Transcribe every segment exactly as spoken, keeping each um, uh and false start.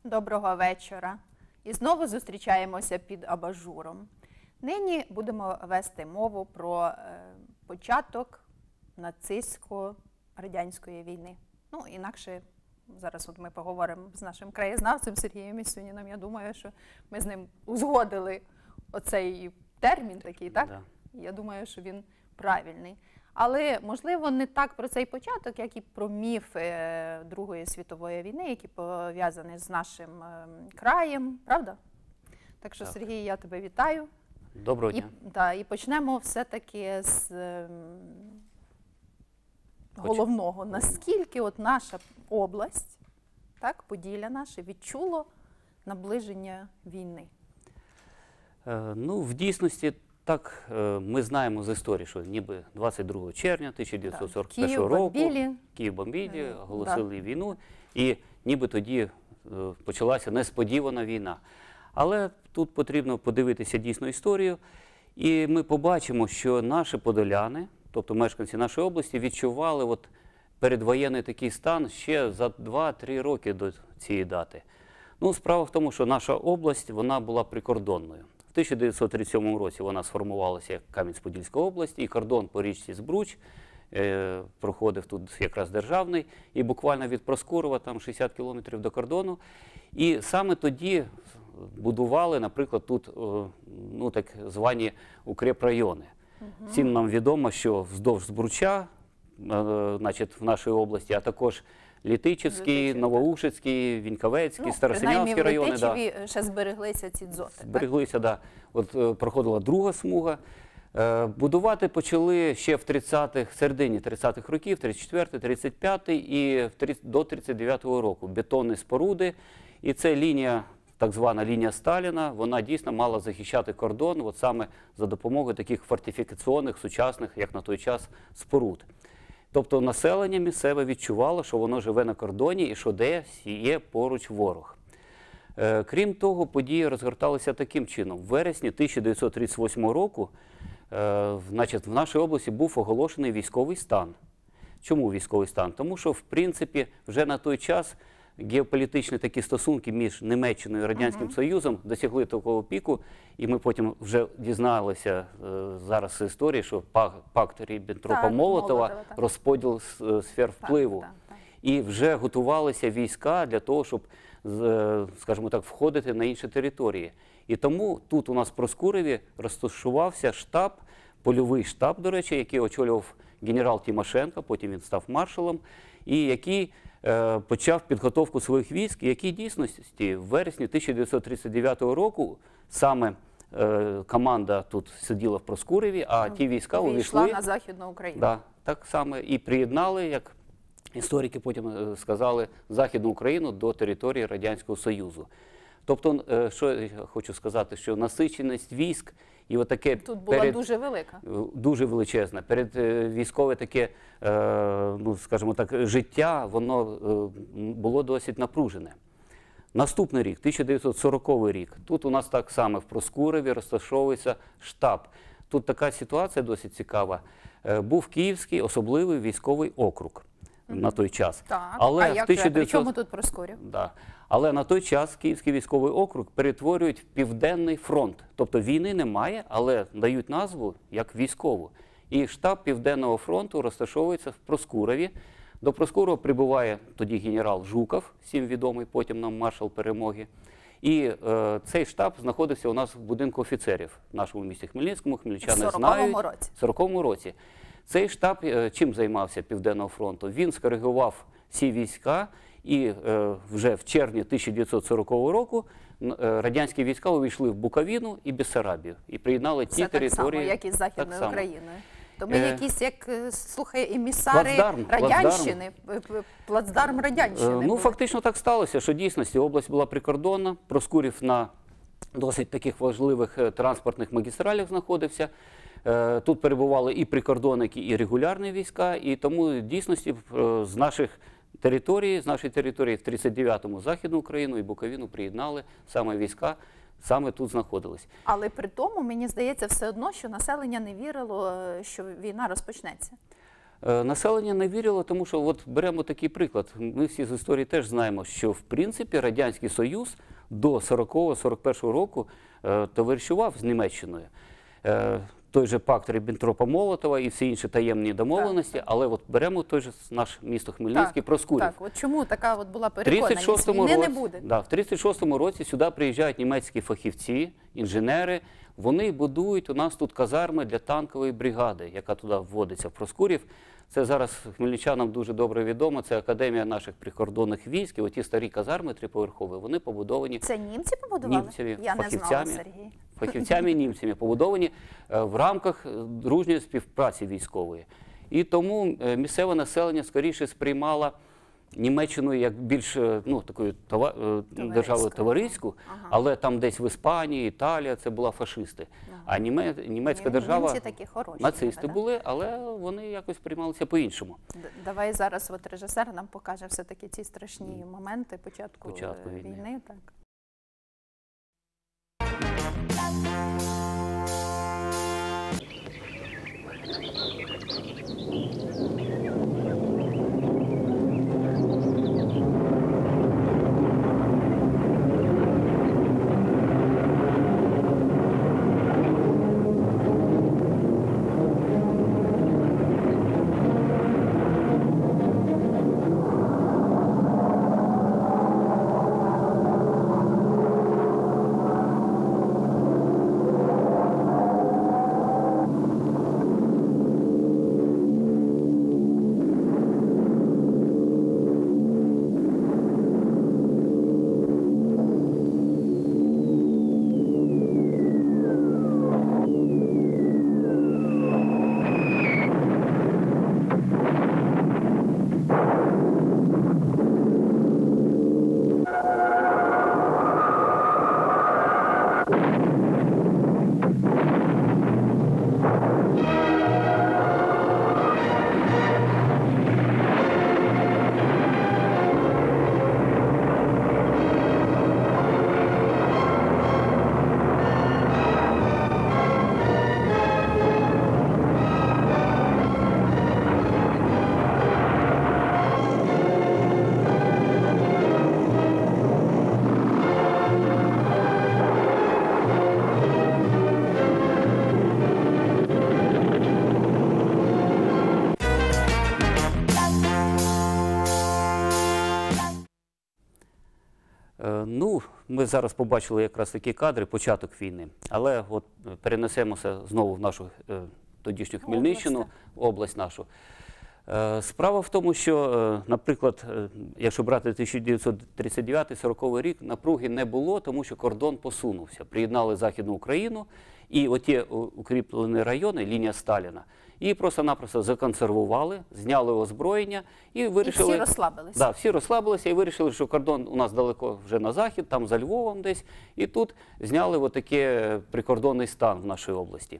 Доброго вечора. І знову зустрічаємося під абажуром. Нині будемо вести мову про е, початок нацистсько-радянської війни. Ну, інакше, зараз от ми поговоримо з нашим краєзнавцем Сергієм Місюніном. Я думаю, що ми з ним узгодили оцей термін такий, так? Да. Я думаю, що він правильний. Але, можливо, не так про цей початок, як і про міфи Другої світової війни, які пов'язані з нашим е, краєм, правда? Так що, Так. Сергій, я тебе вітаю. Доброго І, дня. та, і почнемо все-таки з е, головного. Наскільки от наша область, так, Поділля наше, відчуло наближення війни? Е, ну, в дійсності, так, е, ми знаємо з історії, що ніби двадцять другого червня тисяча дев'ятсот сорок першого року Київ-бомбілі. Київ-бомбілі, Е, оголосили війну, і ніби тоді е, почалася несподівана війна. Але тут потрібно подивитися дійсно історію, і ми побачимо, що наші подоляни, тобто мешканці нашої області, відчували от передвоєнний такий стан ще за два-три роки до цієї дати. Ну, справа в тому, що наша область, вона була прикордонною. В тисяча дев'ятсот тридцять сьомому році вона сформувалася як Кам'янець-Подільська область, і кордон по річці Збруч е, проходив тут якраз державний, і буквально від Проскурова, там шістдесят кілометрів до кордону. І саме тоді будували, наприклад, тут е, ну, так звані укрепрайони. Угу. Всім нам відомо, що вздовж Збруча, е, значить, в нашій області, а також Літичівський, Новоушицький, Віньковецький, ну, Старосинявський райони. В Літичеві да. ще збереглися ці дзоти. Збереглися, так. Да. От е, проходила друга смуга. Е, будувати почали ще в тридцятих, середині тридцятих років, тридцять четвертий, тридцять п'ятий і до тридцять дев'ятого року. Бетонні споруди. І це лінія, так звана лінія Сталіна, вона дійсно мала захищати кордон от саме за допомогою таких фортифікаційних, сучасних, як на той час, споруд. Тобто населення місцеве відчувало, що воно живе на кордоні і що десь є поруч ворог. Е, крім того, події розгорталися таким чином. В вересні тисяча дев'ятсот тридцять восьмого року е, значить, в нашій області був оголошений військовий стан. Чому військовий стан? Тому що, в принципі, вже на той час геополітичні такі стосунки між Німеччиною і Радянським uh-huh. Союзом досягли такого піку, і ми потім вже дізналися е, зараз з історії, що пакт Ріббентропа-Молотова, розподіл сфер впливу. Так, так, так. І вже готувалися війська для того, щоб, скажімо так, входити на інші території. І тому тут у нас в Проскурові розташувався штаб, польовий штаб, до речі, який очолював генерал Тимошенко, потім він став маршалом, і який е, почав підготовку своїх військ, які в дійсності в вересні тисяча дев'ятсот тридцять дев'ятого року саме е, команда тут сиділа в Проскурові, а ті війська увійшли... Увійшла на Західну Україну. Да, так само і приєднали, як історики потім сказали, Західну Україну до території Радянського Союзу. Тобто, що я хочу сказати, що насиченість військ і отаке тут була перед, дуже велика. Дуже величезна. Перед військове таке, ну, скажімо так, життя, воно було досить напружене. Наступний рік, тисяча дев'ятсот сороковий рік, тут у нас так само в Проскурові розташовується штаб. Тут така ситуація досить цікава. Був Київський особливий військовий округ mm-hmm. на той час. Так, але а як тисяча дев'ятсот... при чому тут Проскурів? Да. Але на той час Київський військовий округ перетворюють в Південний фронт. Тобто війни немає, але дають назву як військову. І штаб Південного фронту розташовується в Проскурові. До Проскурова прибуває тоді генерал Жуков, всім відомий, потім нам маршал Перемоги. І е, цей штаб знаходився у нас в будинку офіцерів в нашому місті Хмельницькому. Хмельничани знають. В сороковому році. Цей штаб е, чим займався Південного фронту? Він скоригував всі війська, і е, вже в червні тисяча дев'ятсот сорокового року е, радянські війська увійшли в Буковину і Бессарабію. І приєднали ті Все території. Так само, як і з Західною Україною. То ми е... якісь, як, слухай, емісари плацдарм, Радянщини, плацдарм, плацдарм Радянщини. Е, ну, були. Фактично так сталося, що дійсності область була прикордонна, Проскурів на досить таких важливих транспортних магістралях знаходився. Е, тут перебували і прикордонники, і регулярні війська, і тому дійсності е, з наших територій, з нашої території в тридцять дев'ятому Західну Україну і Буковину приєднали саме війська, саме тут знаходились. Але при тому, мені здається, все одно, що населення не вірило, що війна розпочнеться. Е, Населення не вірило, тому що от беремо такий приклад. Ми всі з історії теж знаємо, що в принципі Радянський Союз до сорокового сорок першого року е, товаришував з Німеччиною. Е, той же пакт Ріббентропа-Молотова і всі інші таємні домовленості, Так, так. але от беремо той же наш місто Хмельницький, Проскурів. Так, от чому така от була В переконаність? тридцять шостому Війни не році, буде. да, в тридцять шостому році сюди приїжджають німецькі фахівці, інженери. Вони будують у нас тут казарми для танкової бригади, яка туди вводиться в Проскурів. Це зараз хмельничанам дуже добре відомо. Це Академія наших прикордонних військ. І оті старі казарми триповерхові, вони побудовані Це німці побудували? німцями, Я не знала, фахівцями, Сергій. фахівцями німцями, побудовані е, в рамках е, дружньої співпраці військової. І тому е, місцеве населення скоріше сприймало Німеччину як більш е, ну, такою това- е, державою товариську, Ага. але там десь в Іспанії, Італія, це була фашисти. Ага. А німе, німецька Нім- держава, Німці такі хороші. нацисти ніби, да? були, але вони якось приймалися по-іншому. Д- Давай зараз от режисер нам покаже все-таки ці страшні моменти початку, Початку е, війни. війни. Так. Е, Ну, ми зараз побачили якраз такі кадри, початок війни. Але от е, перенесемося знову в нашу е, тодішню Хмельниччину, область нашу. Е, Справа в тому, що, е, наприклад, е, якщо брати тисяча дев'ятсот тридцять дев'ятий сороковий рік, напруги не було, тому що кордон посунувся. Приєднали Західну Україну і оті у- укріплені райони, лінія Сталіна, її просто-напросто законсервували, зняли озброєння і вирішили… І всі розслабилися. Да, всі розслабилися і вирішили, що кордон у нас далеко вже на захід, там за Львовом десь, і тут зняли отакий прикордонний стан в нашій області.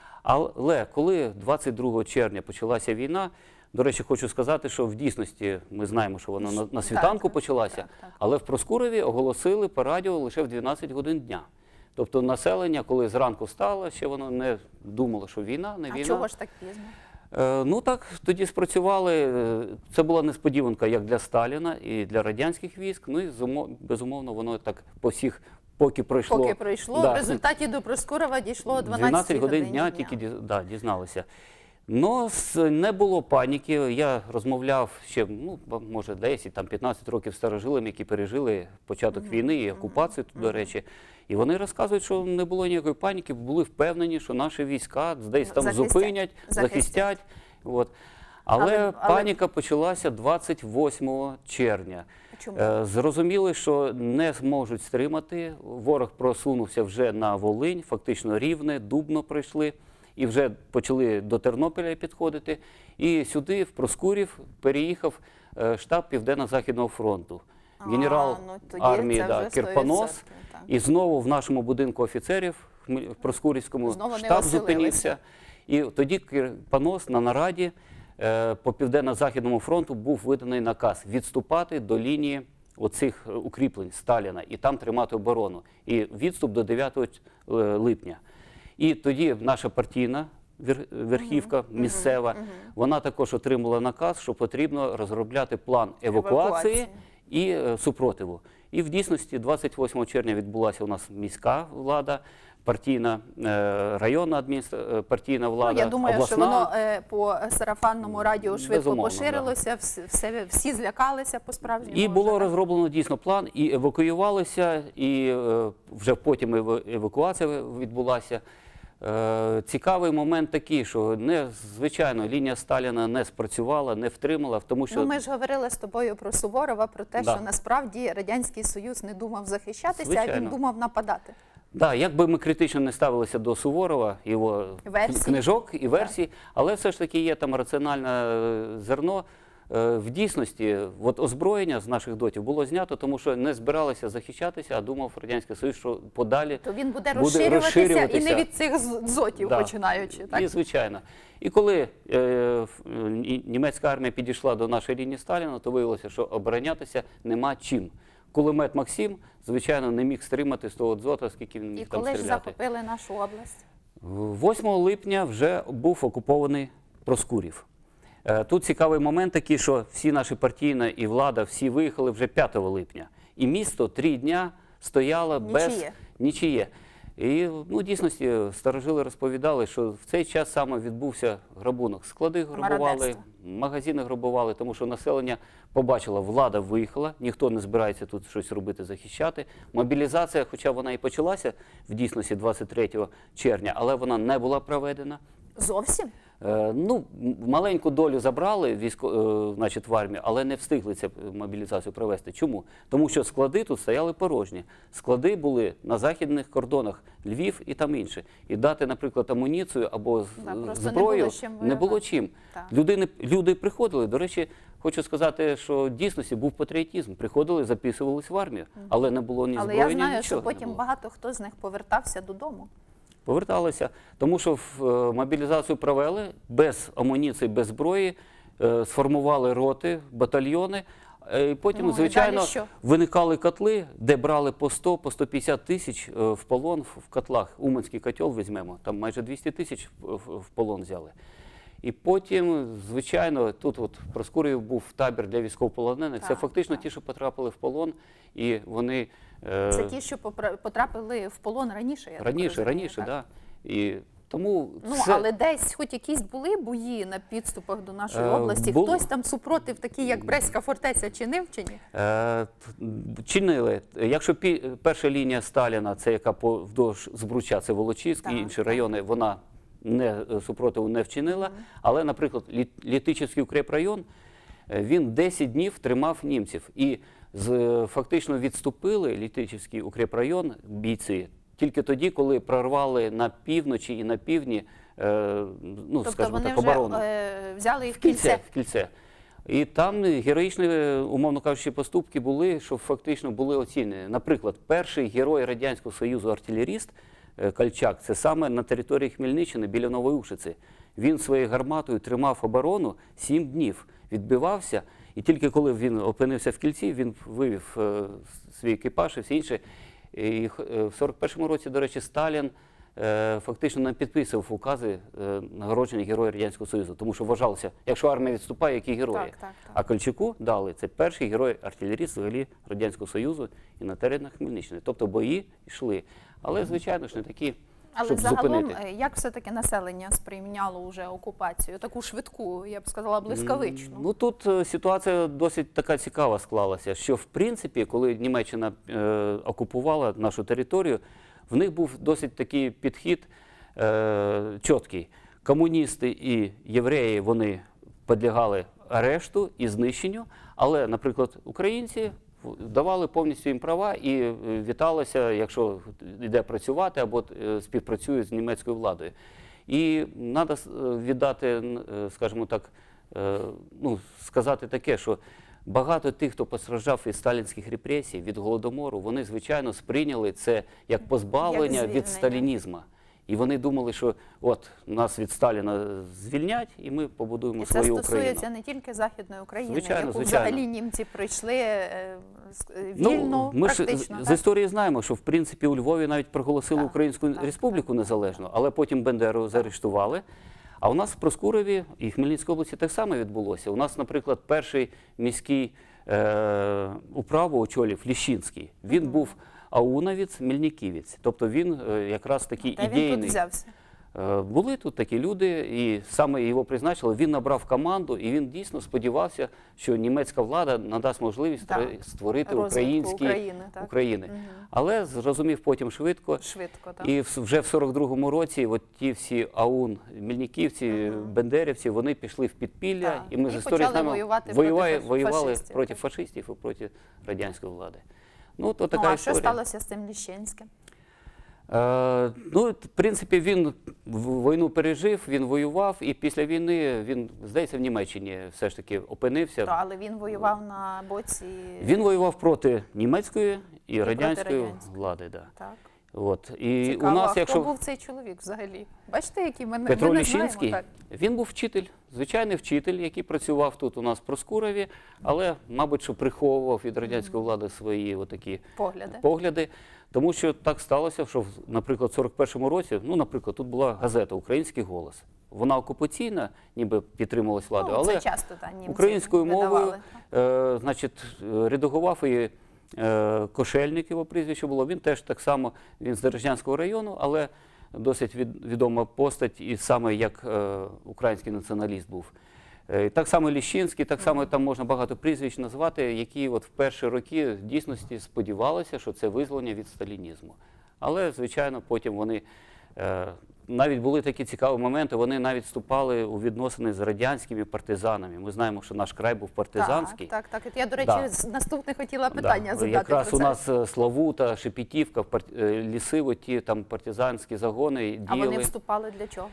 Але коли двадцять другого червня почалася війна, до речі, хочу сказати, що в дійсності ми знаємо, що вона на, на світанку так, почалася, так, так. але в Проскурові оголосили по радіо лише в дванадцять годин дня. Тобто населення, коли зранку встало, ще воно не думало, що війна, не А війна. чого ж так пізно? Е, Ну так, тоді спрацювали. е, Це була несподіванка як для Сталіна і для радянських військ. Ну і зумо- безумовно воно так по всіх, поки пройшло. Поки пройшло, Да. в результаті до Проскурова дійшло о дванадцять дванадцятій годин годині дня тільки діз- да, дізналися. Ну, с- не було паніки. Я розмовляв ще, ну, ба- може, десять, там, п'ятнадцять років з старожилами, які пережили початок війни і окупацію, тут, до речі. І вони розказують, що не було ніякої паніки, були впевнені, що наші війська десь там Захистять. зупинять, Захистять. захистять. От. Але, Але- але- паніка почалася двадцять восьмого червня. Чому? Е, Зрозуміли, що не зможуть стримати. Ворог просунувся вже на Волинь, фактично Рівне, Дубно пройшли. І вже почали до Тернополя підходити. І сюди, в Проскурів, переїхав е, штаб Південно-Західного фронту. А, Генерал ну, тоді армії це да, вже Кирпонос. сто відсотків, так. І знову в нашому будинку офіцерів в Хмель- в Проскурівському Знову не штаб оселилися. зупинився. І тоді Кирпонос на нараді е, по Південно-Західному фронту був виданий наказ відступати до лінії оцих е, укріплень Сталіна і там тримати оборону. І відступ до дев'ятого липня. І тоді наша партійна вер- верхівка місцева, вона також отримала наказ, що потрібно розробляти план евакуації, Евакуації. і е, супротиву. І в дійсності двадцять восьмого червня відбулася у нас міська влада, партійна, е, районна адміністра... е, партійна влада, Ну, я думаю, обласна. що воно е, по сарафанному радіо швидко Безумовно, поширилося, вс- все, всі злякалися по-справжньому. І було вже, так? розроблено дійсно план, і евакуювалися, і е, вже потім ева- евакуація відбулася. Е, цікавий момент такий, що не, звичайно, лінія Сталіна не спрацювала, не втримала, тому що... Ну, ми ж говорили з тобою про Суворова, про те, Да. що насправді Радянський Союз не думав захищатися, а Звичайно. він думав нападати. Да, як би ми критично не ставилися до Суворова, його Версій. книжок і версій, але все ж таки є там раціональне е, зерно. Е, В дійсності от озброєння з наших дотів було знято, тому що не збиралися захищатися, а думав Радянський Союз, що подалі То він буде, буде розширюватися, і розширюватися. не від цих з- дзотів Да. починаючи. Так? І, звичайно. І коли е, ф- ні- німецька армія підійшла до нашої лінії Сталіна, то виявилося, що оборонятися нема чим. Кулемет Максим, звичайно, не міг стримати з того дзота, скільки він І міг там коли ж стріляти. захопили нашу область? восьмого липня вже був окупований Проскурів. Е, Тут цікавий момент такий, що всі наші партійна і влада, всі виїхали вже п'ятого липня. І місто три дня стояло без Нічиє. нічиє. І ну, в дійсності старожили розповідали, що в цей час саме відбувся грабунок. Склади грабували, Мародерство. магазини грабували, тому що населення побачило, влада виїхала, ніхто не збирається тут щось робити, захищати. Мобілізація, хоча вона і почалася в дійсності двадцять третього червня, але вона не була проведена. Зовсім? Е, Ну, м- маленьку долю забрали військо, е, значить, в армію, але не встигли цю мобілізацію провести. Чому? Тому що склади тут стояли порожні. Склади були на західних кордонах Львів і там інше. І дати, наприклад, амуніцію або з- Да, просто не зброю було чим не воювати. було чим. Так. Люди, не- люди приходили. До речі, хочу сказати, що в дійсності був патріотизм. Приходили, записувались в армію, але не було ні Але зброї, я ні знаю, нічого що не потім було. багато хто з них повертався додому. Поверталися, тому що в е, мобілізацію провели без амуніції, без зброї, е, сформували роти, батальйони. е, І потім, Ну, і звичайно, далі що? виникали котли, де брали по сто, по сто п'ятдесят тисяч е, в полон в в котлах. Уманський котел візьмемо, там майже двісті тисяч в, в- в полон взяли. І потім, звичайно, тут от в Проскурів був табір для військовополонених. Це Так, фактично так. ті, що потрапили в полон, і вони... е, Це ті, що попра- потрапили в полон раніше. Я так Раніше, розумію, раніше, так? так. Да. І тому Ну, це... але десь хоч якісь були бої на підступах до нашої Е, області? було. Хтось там супротив, такий як Брестська фортеця, чинив чи ні? Е, т- чинили. Якщо пі- перша лінія Сталіна, це яка по- вдовж Збруча, це Волочиськ Так, і інші так. райони, вона не, е, супротиву не вчинила. Але, наприклад, Лі- Літичівський укрепрайон, е, він десять днів тримав німців. І з, е, фактично відступили Літичівський укрепрайон бійці тільки тоді, коли прорвали на півночі і на півдні, е, ну, Тобто скажімо вони так, вже оборону. е, взяли їх в Кільце, кільце. в кільце. І там героїчні, умовно кажучи, поступки були, що фактично були оцінені. Наприклад, перший герой Радянського Союзу артилеріст е, Кальчак, це саме на території Хмельниччини біля Нової Ушиці. Він своєю гарматою тримав оборону сім днів, відбивався, і тільки коли він опинився в кільці, він вивів е, свій екіпаж і все інше. І х- е, в сорок першому році, до речі, Сталін е, фактично не підписував укази е, нагородження Героя Радянського Союзу, тому що вважалося, якщо армія відступає, які герої. Так, так, так. А Кольчуку дали, це перший герой-артилеріст взагалі Радянського Союзу і на теренах Хмельниччини. Тобто бої йшли. Але, звичайно ж, не такі, Але щоб загалом, зупинити. е, як все-таки населення сприймало вже окупацію? Таку швидку, я б сказала, блискавичну. Ну тут е, ситуація досить така цікава склалася, що в принципі, коли Німеччина е, окупувала нашу територію, в них був досить такий підхід е, чіткий. Комуністи і євреї, вони підлягали арешту і знищенню, але, наприклад, українці в- давали повністю їм права і е, віталися, якщо йде працювати або е, співпрацює з німецькою владою. І треба віддати, н- е, скажімо так, е, ну, сказати таке, що багато тих, хто постраждав від сталінських репресій, від Голодомору, вони, звичайно, сприйняли це як позбавлення Як звільнення. від сталінізму. І вони думали, що от нас від Сталіна звільнять, і ми побудуємо І це свою стосується Україну. не тільки Західної України, Звичайно, яку звичайно. взагалі німці прийшли е, з- е, вільно, Ну, ми ж практично. з- з так? історії знаємо, що в принципі у Львові навіть проголосили Так, Українську так, Республіку незалежну, але потім Бендеру заарештували. А у нас в Проскурові і Хмельницькій області так само відбулося. У нас, наприклад, перший міський е, управу очолив Ліщинський. Він був аунавець, мельниківець. Тобто він е, якраз такий Де він ідейний. тут взявся? Е, Були тут такі люди, і саме його призначили. Він набрав команду, і він дійсно сподівався, що німецька влада надасть можливість Так. створити- створити Розвитку українські України, так. України. Але зрозумів потім швидко. Швидко, так. І в- вже в сорок другому році от ті всі АУН, мельниківці, бендерівці, вони пішли в підпілля, Так. і ми І з історії почали знаємо, воювати воюває- проти фаш- воювали фашистів, проти так. фашистів і проти радянської влади. Ну, то Ну, така а історія. що сталося з тим Ліщинським? Е, ну, в принципі, він в- війну пережив, він воював, і після війни він, здається, в Німеччині все ж таки опинився. То, але він воював на боці... Він воював проти німецької і, проти радянської радянської. влади. Да. Так. От. І Цікаво, у нас, а якщо хто був цей чоловік взагалі? Бачите, які ми, не- Петро ми не Ліщинський, знаємо. Так. він був вчитель, звичайний вчитель, який працював тут у нас в Проскурові, але, мабуть, що приховував від радянської влади свої отакі Погляди. погляди. Тому що так сталося, що, в- наприклад, в сорок першому році, ну, наприклад, тут була газета «Український голос». Вона окупаційна, ніби підтримувалась владою, Ну, але це часто, та, німці українською мовою, видавали. е, значить, е, редагував і е, Кошельник, його прізвище було. Він теж так само, він з Дережнянського району, але досить від, відома постать, і саме як е, український націоналіст був. Е, так само Ліщинський, так само там можна багато прізвищ назвати, які от в перші роки в дійсності сподівалися, що це визволення від сталінізму. Але, звичайно, потім вони, е, навіть були такі цікаві моменти, вони навіть вступали у відносини з радянськими партизанами. Ми знаємо, що наш край був партизанський. Так, так, так. От я, до речі, Да. з- наступне хотіла питання Да. задати Якраз про у це. нас е, Славута, Шепетівка, пар- е, ліси, от ті там партизанські загони А вони діяли. вступали для чого?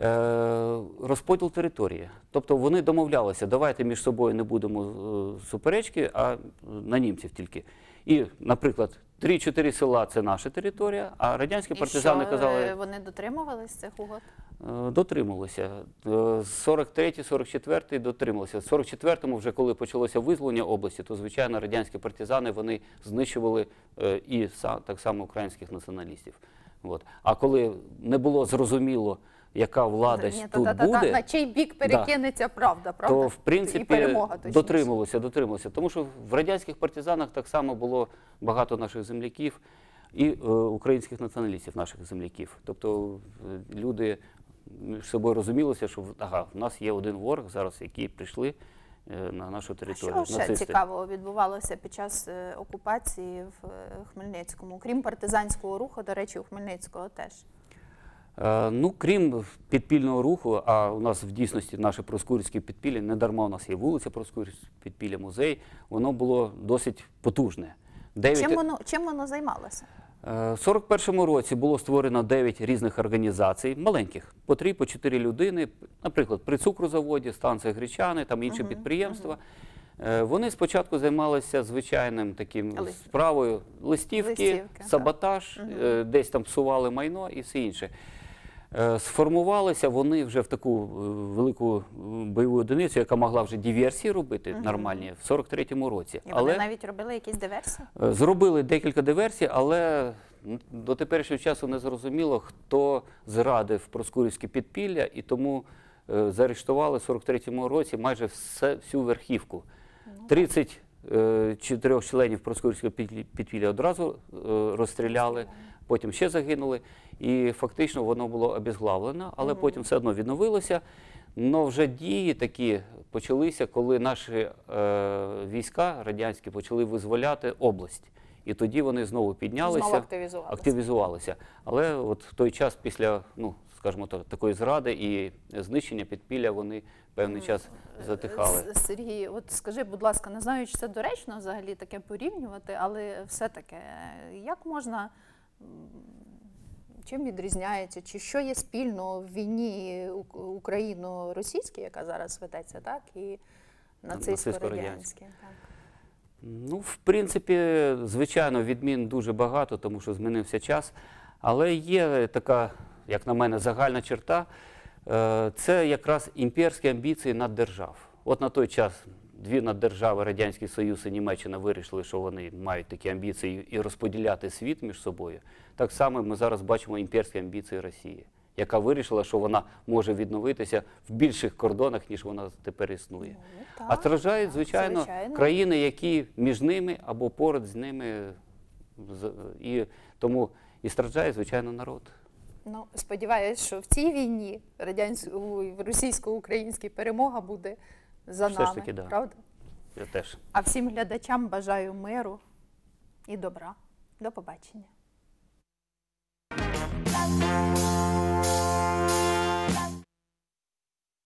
Е, розподіл території. Тобто вони домовлялися, давайте між собою не будемо е, суперечки, а на німців тільки. І, наприклад, три-чотири села – це наша територія, а радянські І партизани що, казали, е, вони дотримувались цих угод? е, дотрималися. Е, З сорок третій сорок четвертий дотрималися. В сорок четвертому, вже коли почалося визволення області, то, звичайно, радянські партизани, вони знищували е, і са- так само українських націоналістів. От. А коли не було зрозуміло, яка влада Ні, тут та, та, та, буде, на чий бік перекинеться правда, правда? то в І принципі перемога, точніше. дотримувалися, дотримувалися. Тому що в радянських партизанах так само було багато наших земляків і е, українських націоналістів, наших земляків. Тобто е, люди між собою розумілися, що ага, в нас є один ворог зараз, які прийшли е, на нашу А територію. що ще нацисти. цікавого відбувалося під час е, окупації в е, Хмельницькому? Крім партизанського руху, до речі, у Хмельницького теж. Е, Ну, крім підпільного руху, а у нас в дійсності наше Проскурівське підпілля, не дарма у нас є вулиця Проскурівське підпілля, музей, воно було досить потужне. Дев'ять- Чим воно, чим воно займалося? Е, В сорок першому році було створено дев'ять різних організацій, маленьких, по три, по чотири людини, наприклад, при цукрозаводі, станція Гречани, там інші підприємства. Е, Вони спочатку займалися звичайним таким Лист- справою листівки, Листівки, так. саботаж, е, десь там псували майно і все інше. Е, Сформувалися вони вже в таку е, велику е, бойову одиницю, яка могла вже диверсії робити нормальні в сорок третьому році. І вони навіть робили якісь диверсії? Е, Зробили декілька диверсій, але м, до теперішнього часу не зрозуміло, хто зрадив Проскурівське підпілля, і тому е, заарештували в сорок третьому році майже все, всю верхівку. тридцять е, чотирьох членів Проскурівського підпілля- підпілля одразу е, розстріляли, потім ще загинули, і фактично воно було обезглавлено, але потім все одно відновилося. Но вже дії такі почалися, коли наші е, війська радянські почали визволяти область. І тоді вони знову піднялися, Знову активізувалися. активізувалися. Але от в той час після, ну, скажімо так, такої зради і знищення підпілля вони певний час затихали. С- Сергій, от скажи, будь ласка, не знаю, чи це доречно взагалі таке порівнювати, але все-таки, як можна, м, чим відрізняється, чи що є спільно в війні ук- україно-російській, яка зараз ведеться, так, і нацистсько-радянській? Так. Ну, в принципі, звичайно, відмін дуже багато, тому що змінився час. Але є така, як на мене, загальна черта. е, Це якраз імперські амбіції наддержав. От на той час дві наддержави, Радянський Союз і Німеччина, вирішили, що вони мають такі амбіції і розподіляти світ між собою. Так само ми зараз бачимо імперські амбіції Росії. яка вирішила, що вона може відновитися в більших кордонах, ніж вона тепер існує. Ну, так, А страждають, так, звичайно, звичайно. країни, які між ними або поруч з ними, з- і тому і страждає, звичайно, народ. Ну, сподіваюся, що в цій війні радянсько- російсько-українській перемога буде за Все ж нами, таки, да. правда? Я теж. А всім глядачам бажаю миру і добра. До побачення.